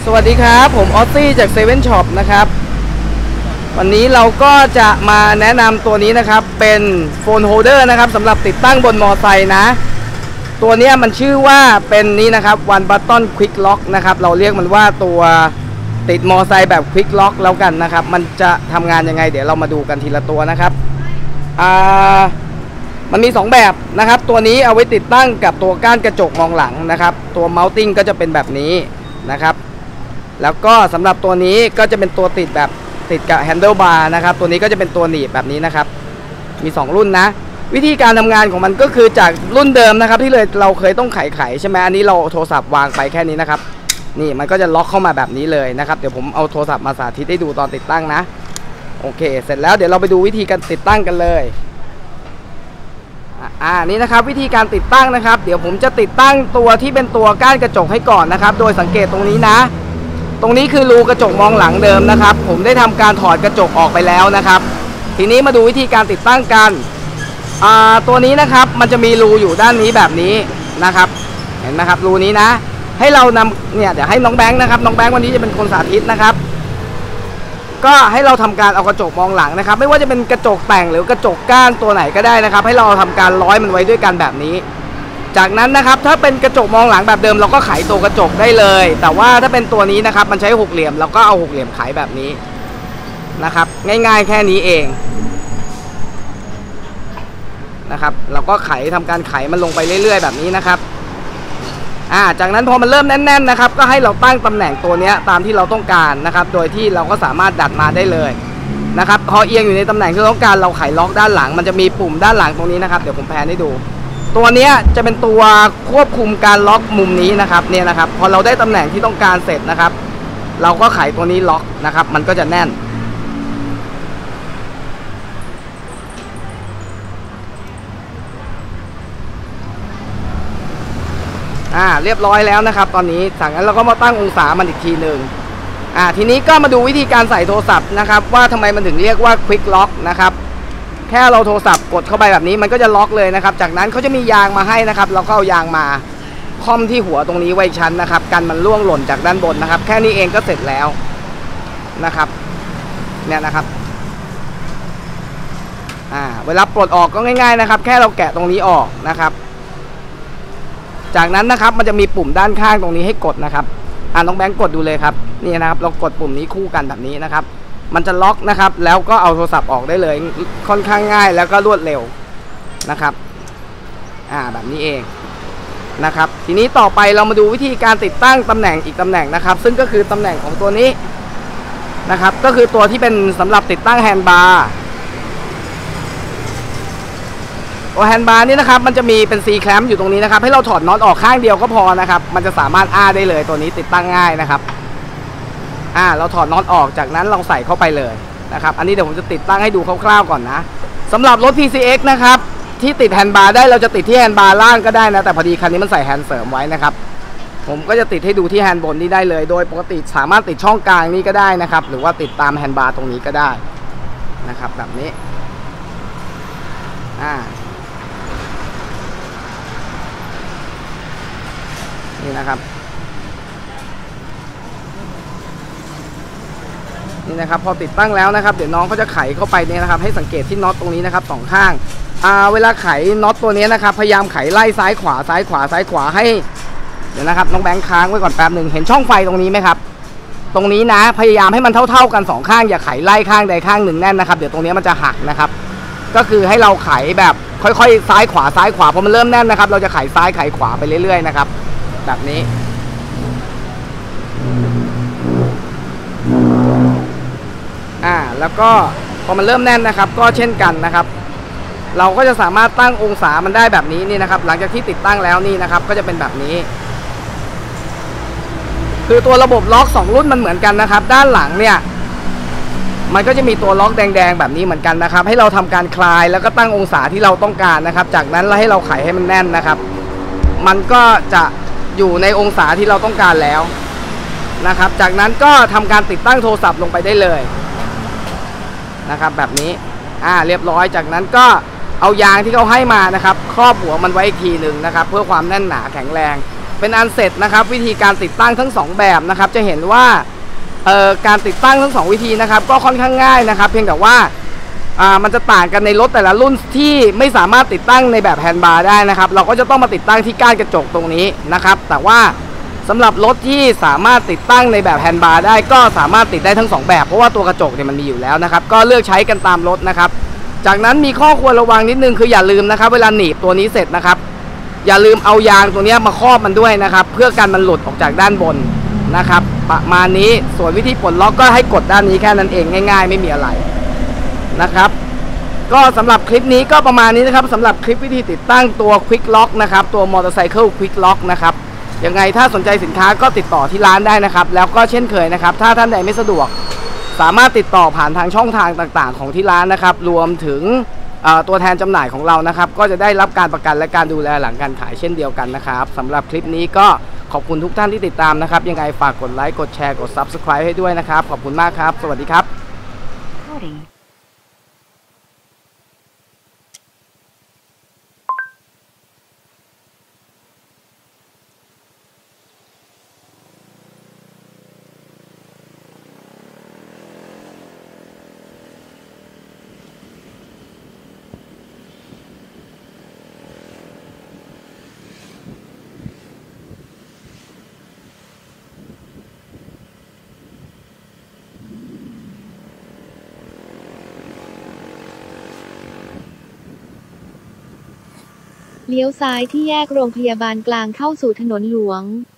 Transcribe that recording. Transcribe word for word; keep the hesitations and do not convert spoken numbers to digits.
สวัสดีครับผมออสซี่จากเซเว่นช็อปนะครับวันนี้เราก็จะมาแนะนำตัวนี้นะครับเป็นโฟนโฮลเดอร์นะครับสำหรับติดตั้งบนมอไซค์นะตัวนี้มันชื่อว่าเป็นนี้นะครับ One Button Quick Lock นะครับเราเรียกมันว่าตัวติดมอไซค์แบบ Quick Lock แล้วกันนะครับมันจะทำงานยังไงเดี๋ยวเรามาดูกันทีละตัวนะครับอ่ามันมีสองแบบนะครับตัวนี้เอาไว้ติดตั้งกับตัวก้านกระจกมองหลังนะครับตัว mounting ก็จะเป็นแบบนี้นะครับแล้วก็สำหรับตัวนี้ก็จะเป็นตัวติดแบบติดกับ handle bar นะครับตัวนี้ก็จะเป็นตัวหนีบแบบนี้นะครับมีสองรุ่นนะวิธีการทำงานของมันก็คือจากรุ่นเดิมนะครับที่เลยเราเคยต้องไขไขใช่ไหมอันนี้เราโทรศัพท์วางไปแค่นี้นะครับนี่มันก็จะล็อกเข้ามาแบบนี้เลยนะครับเดี๋ยวผมเอาโทรศัพท์มาสาธิตให้ดูตอนติดตั้งนะโอเคเสร็จแล้วเดี๋ยวเราไปดูวิธีการติดตั้งกันเลยอ่านี่นะครับวิธีการติดตั้งนะครับเดี๋ยวผมจะติดตั้งตัวที่เป็นตัวก้านกระจกให้ก่อนนะครับโดยสังเกตตรงนี้นะตรงนี้คือรูกระจกมองหลังเดิมนะครับผมได้ทำการถอดกระจกออกไปแล้วนะครับทีนี้มาดูวิธีการติดตั้งกันอ่าตัวนี้นะครับมันจะมีรูอยู่ด้านนี้แบบนี้นะครับเห็นไหมครับรูนี้นะให้เรานำเนี่ยเดี๋ยวให้น้องแบงค์นะครับน้องแบงค์วันนี้จะเป็นคนสาธิตนะครับก็ให้เราทำการเอากระจกมองหลังนะครับไม่ว่าจะเป็นกระจกแต่งหรือกระจกก้านตัวไหนก็ได้นะครับให้เราทำการร้อยมันไว้ด้วยกันแบบนี้จากนั้นนะครับถ้าเป็นกระจกมองหลังแบบเดิมเราก็ไขตัวกระจกได้เลยแต่ว่าถ้าเป็นตัวนี้นะครับมันใช้หกเหลี่ยมเราก็เอาหกเหลี่ยมไขแบบนี้นะครับง่ายๆแค่นี้เองนะครับเราก็ไขทำการไขมันลงไปเรื่อยๆแบบนี้นะครับอ่าจากนั้นพอมันเริ่มแน่นๆนะครับก็ให้เราตั้งตำแหน่งตัวนี้ตามที่เราต้องการนะครับโดยที่เราก็สามารถดัดมาได้เลยนะครับพอเอียงอยู่ในตำแหน่งที่เราต้องการเราไขล็อกด้านหลังมันจะมีปุ่มด้านหลังตรงนี้นะครับเดี๋ยวผมแพนให้ดูตัวนี้จะเป็นตัวควบคุมการล็อกมุมนี้นะครับเนี่ยนะครับพอเราได้ตำแหน่งที่ต้องการเสร็จนะครับเราก็ไขตัวนี้ล็อกนะครับมันก็จะแน่นอ่าเรียบร้อยแล้วนะครับตอนนี้จากนั้นเราก็มาตั้งองศามันอีกทีหนึ่งอ่าทีนี้ก็มาดูวิธีการใส่โทรศัพท์นะครับว่าทำไมมันถึงเรียกว่า Quick Lock นะครับแค่เราโทรศัพท์กดเข้าไปแบบนี้มันก็จะล็อกเลยนะครับจากนั้นเขาจะมียางมาให้นะครับเราก็เอายางมาค่อมที่หัวตรงนี้ไว้ชั้นนะครับกันมันร่วงหล่นจากด้านบนนะครับแค่นี้เองก็เสร็จแล้วนะครับเนี่ยนะครับอ่าเวลาปลดออกก็ง่ายๆนะครับแค่เราแกะตรงนี้ออกนะครับจากนั้นนะครับมันจะมีปุ่มด้านข้างตรงนี้ให้กดนะครับอ่าน้องแบงค์กดดูเลยครับนี่นะครับเรากดปุ่มนี้คู่กันแบบนี้นะครับมันจะล็อกนะครับแล้วก็เอาโทรศัพท์ออกได้เลยค่อนข้างง่ายแล้วก็รวดเร็วนะครับอ่าแบบนี้เองนะครับทีนี้ต่อไปเรามาดูวิธีการติดตั้งตำแหน่งอีกตำแหน่งนะครับซึ่งก็คือตำแหน่งของตัวนี้นะครับก็คือตัวที่เป็นสำหรับติดตั้งแฮนด์บาร์ตัวแฮนด์บาร์นี่นะครับมันจะมีเป็น C clamp อยู่ตรงนี้นะครับให้เราถอดน็อตออกข้างเดียวก็พอนะครับมันจะสามารถอ้าได้เลยตัวนี้ติดตั้งง่ายนะครับอ่าเราถอดน็อตออกจากนั้นเราใส่เข้าไปเลยนะครับอันนี้เดี๋ยวผมจะติดตั้งให้ดูคร่าวๆก่อนนะสำหรับรถ พี ซี เอ็กซ์ นะครับที่ติดแฮนด์บาร์ได้เราจะติดที่แฮนด์บาร์ล่างก็ได้นะแต่พอดีคันนี้มันใส่แฮนด์เสริมไว้นะครับผมก็จะติดให้ดูที่แฮนด์บนนี้ได้เลยโดยปกติสามารถติดช่องกลางนี้ก็ได้นะครับหรือว่าติดตามแฮนด์บาร์ตรงนี้ก็ได้นะครับแบบนี้อ่านี่นะครับนี่นะครับพอติดตั้งแล้วนะครับเดี๋ยวน้องเขาจะไขเข้าไปเนี่ยนะครับให้สังเกตที่น็อตตรงนี้นะครับสองข้างอ่าเวลาไขน็อตตัวนี้นะครับพยายามไขไล่ซ้ายขวาซ้ายขวาซ้ายขวาให้เดี๋ยวนะครับน้องแบงค์ค้างไว้ก่อนแป๊บหนึ่งเห็นช่องไฟตรงนี้ไหมครับตรงนี้นะพยายามให้มันเท่าๆกันสองข้างอย่าไขไล่ข้างใดข้างหนึ่งแน่นนะครับเดี๋ยวตรงนี้มันจะหักนะครับก็คือให้เราไขแบบค่อยๆซ้ายขวาซ้ายขวาพอมันเริ่มแน่นนะครับเราจะไขซ้ายไขขวาไปเรื่อยๆนะครับแบบนี้อ่าแล้วก็พอมันเริ่มแน่นนะครับก็เช่นกันนะครับเราก็จะสามารถตั้งองศามันได้แบบนี้นี่นะครับหลังจากที่ติดตั้งแล้วนี่นะครับก็จะเป็นแบบนี้คือตัวระบบล็อกสองรุ่นมันเหมือนกันนะครับด้านหลังเนี่ยมันก็จะมีตัวล็อกแดงๆแบบนี้เหมือนกันนะครับให้เราทำการคลายแล้วก็ตั้งองศาที่เราต้องการนะครับจากนั้นเราให้เราไขให้มันแน่นนะครับมันก็จะอยู่ในองศาที่เราต้องการแล้วนะครับจากนั้นก็ทำการติดตั้งโทรศัพท์ลงไปได้เลยนะครับแบบนี้อ่าเรียบร้อยจากนั้นก็เอายางที่เขาให้มานะครับครอบหัวมันไว้อีกทีหนึ่งนะครับเพื่อความแน่นหนาแข็งแรงเป็นอันเสร็จนะครับวิธีการติดตั้งทั้งสองแบบนะครับจะเห็นว่าเอ่อการติดตั้งทั้งสองวิธีนะครับก็ค่อนข้างง่ายนะครับเพียงแต่ว่าอ่ามันจะต่างกันในรถแต่ละรุ่นที่ไม่สามารถติดตั้งในแบบแฮนด์บาร์ได้นะครับเราก็จะต้องมาติดตั้งที่ก้านกระจกตรงนี้นะครับแต่ว่าสำหรับรถที่สามารถติดตั้งในแบบแฮนด์บาร์ได้ก็สามารถติดได้ทั้งสองแบบเพราะว่าตัวกระจกเนี่ยมันมีอยู่แล้วนะครับก็เลือกใช้กันตามรถนะครับจากนั้นมีข้อควรระวังนิดนึงคืออย่าลืมนะครับเวลาหนีบตัวนี้เสร็จนะครับอย่าลืมเอายางตัวนี้มาครอบมันด้วยนะครับเพื่อกันมันหลุดออกจากด้านบนนะครับประมาณนี้ส่วนวิธีปลดล็อกก็ให้กดด้านนี้แค่นั้นเองง่ายๆไม่มีอะไรนะครับก็สำหรับคลิปนี้ก็ประมาณนี้นะครับสำหรับคลิปวิธีติดตั้งตัว Quick Lock นะครับตัว Motorcycle Quick Lock นะครับยังไงถ้าสนใจสินค้าก็ติดต่อที่ร้านได้นะครับแล้วก็เช่นเคยนะครับถ้าท่านใดไม่สะดวกสามารถติดต่อผ่านทางช่องทางต่างๆของที่ร้านนะครับรวมถึงตัวแทนจำหน่ายของเรานะครับก็จะได้รับการประกันและการดูแลหลังการขายเช่นเดียวกันนะครับสำหรับคลิปนี้ก็ขอบคุณทุกท่านที่ติดตามนะครับยังไงฝากกดไลค์กดแชร์กด ซับสไครบ์ ให้ด้วยนะครับขอบคุณมากครับสวัสดีครับเลี้ยวซ้ายที่แยกโรงพยาบาลกลางเข้าสู่ถนนหลวง